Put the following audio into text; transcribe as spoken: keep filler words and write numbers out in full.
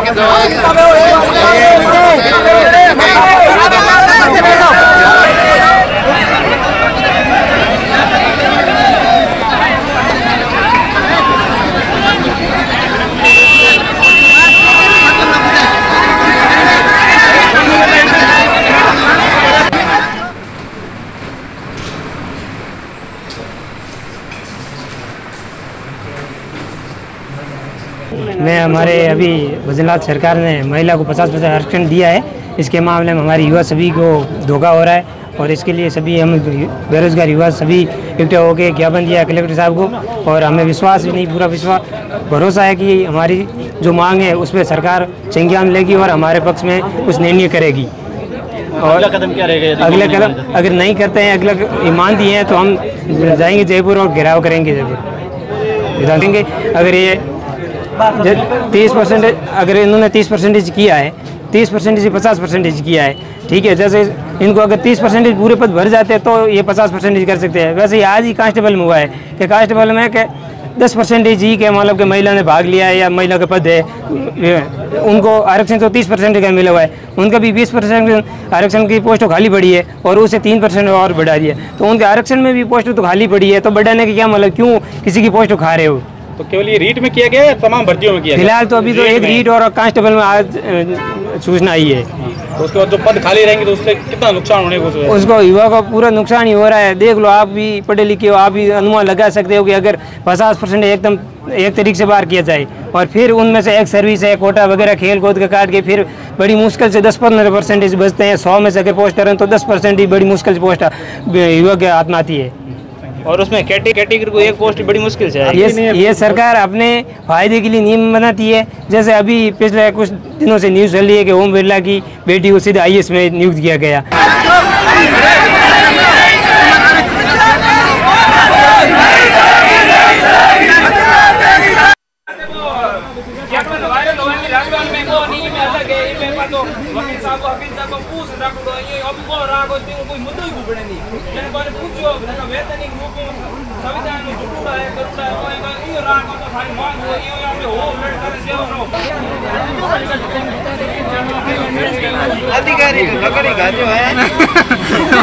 मैं हमारे अभी वजनलाल सरकार ने महिला को पचास पचास आरक्षण दिया है। इसके मामले में हमारे युवा सभी को धोखा हो रहा है और इसके लिए सभी हम बेरोजगार युवा सभी इकट्ठे होकर ज्ञापन दिया कलेक्टर साहब को। और हमें विश्वास भी नहीं, पूरा विश्वास भरोसा है कि हमारी जो मांग है उस पर सरकार संज्ञान लेगी और हमारे पक्ष में कुछ निर्णय करेगी। और अगला कदम क्या रहेगा? अगला कदम अगर नहीं करते हैं, अगला ईमान दिए हैं तो हम जाएंगे जयपुर और घेराव करेंगे जयपुर देंगे। अगर ये तीस परसेंटेज अगर इन्होंने तीस परसेंटेज किया है, तीस परसेंटेज पचास परसेंटेज किया है, ठीक है। जैसे इनको अगर तीस परसेंटेज पूरे पद भर जाते हैं तो ये पचास परसेंटेज कर सकते हैं। वैसे ही आज ही कांस्टेबल में हुआ है कि कांस्टेबल में के दस परसेंटेज ही के मतलब कि महिला ने भाग लिया है या महिला का पद है, उनको आरक्षण तो तीस परसेंट का मिला हुआ है, उनका भी बीस परसेंट आरक्षण की पोस्ट खाली पड़ी है और उसे तीन परसेंट और बढ़ा दिया। तो उनके आरक्षण में भी पोस्ट तो खाली पड़ी है, तो बढ़ाने के क्या मतलब, क्यों किसी की पोस्ट खा रहे हो? तो केवल ये रीट में किया गया या तमाम भर्तियों में किया गया? फिलहाल तो अभी तो एक रीट और कांस्टेबल में आज सूचना आई है। तो उसके बाद जो पद खाली रहेंगे तो उससे कितना नुकसान होने को? उसको युवा को पूरा नुकसान ही हो रहा है। देख लो, आप भी पढ़े लिखे हो, आप भी अनुमान लगा सकते हो कि अगर पचास परसेंट एकदम एक तरीके से बाहर किया जाए और फिर उनमें से एक सर्विस है, कोटा वगैरह खेल कूद के काट के फिर बड़ी मुश्किल से दस पंद्रह परसेंटेज बचते हैं। सौ में से अगर पोस्ट करें तो दस परसेंट ही बड़ी मुश्किल से पोस्ट युवा के हाथ में आती है और उसमें कैटेगरी को एक पोस्ट बड़ी मुश्किल से है। ये ये सरकार अपने फायदे के लिए नियम बनाती है। जैसे अभी पिछले कुछ दिनों से न्यूज़ चल रही है कि ओम बिरला की बेटी को सीधे आई ए एस में नियुक्त किया गया। अधिकारी